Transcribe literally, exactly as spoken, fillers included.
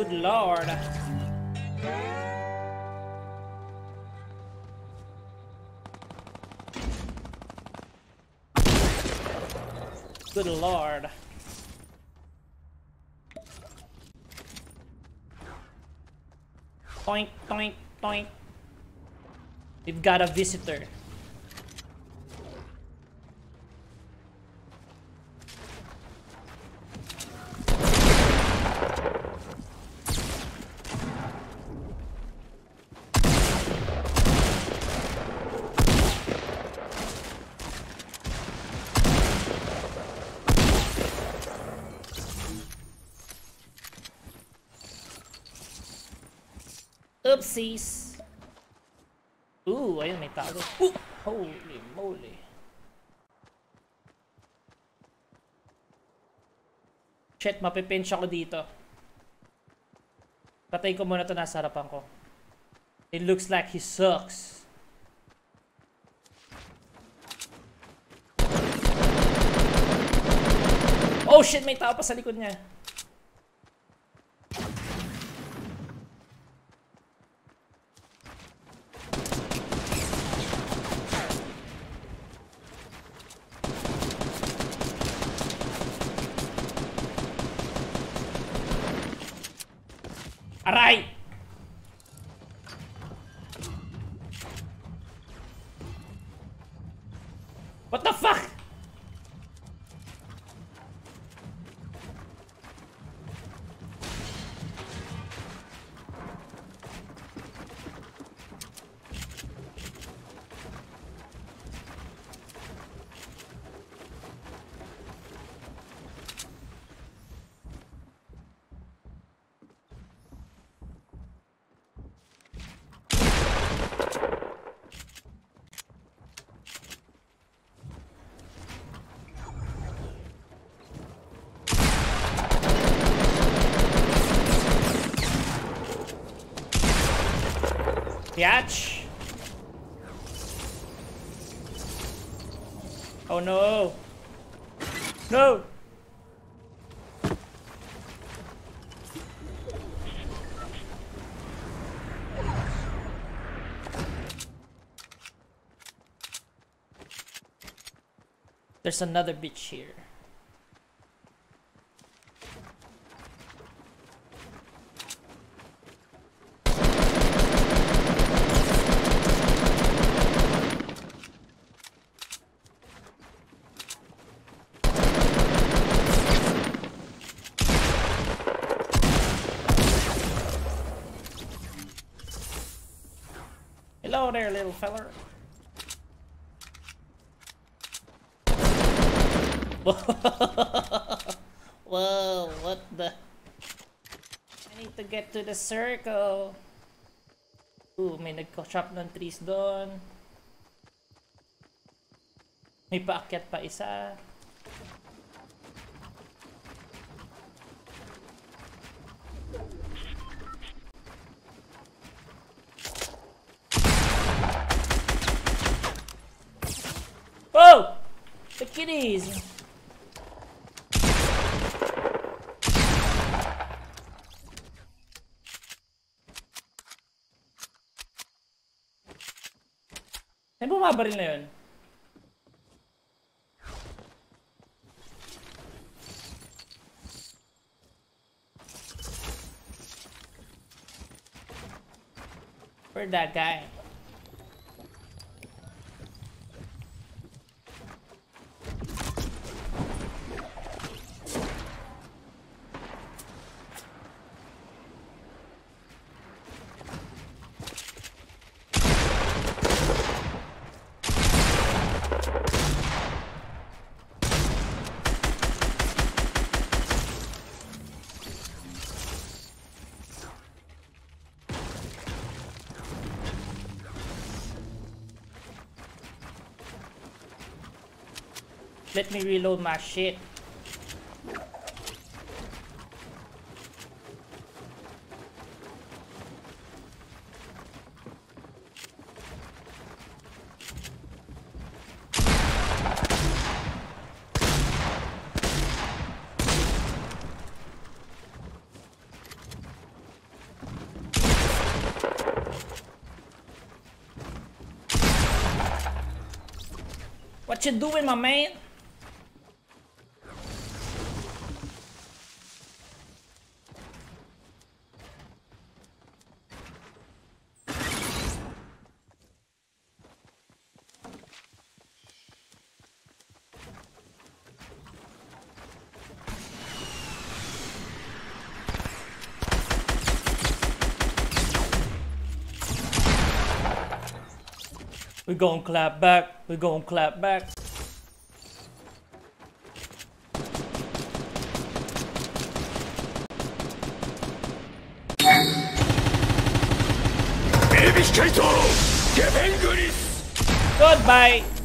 Good lord. Good lord. Toink, toink, toink. We've got a visitor. Oopsies. Ooh, ayun, may tago. Ooh, holy moly. Shit, mapipinch ako dito. Patay ko muna to nasa harapan ko. It looks like he sucks. Oh shit, may tao pa sa likod niya. Aray! What the fuck? Yatch! Oh no! No! There's another bitch here. Hello there, little feller. Whoa, what the? I need to get to the circle. Ooh, may nagko-chop ng trees doon. May paakyat pa isa. Oh! The kitties! May bumabaril na yun. Where'd that guy? Let me reload my shit. What you doing, my man? We gon' clap back. We gon' clap back. Goodbye.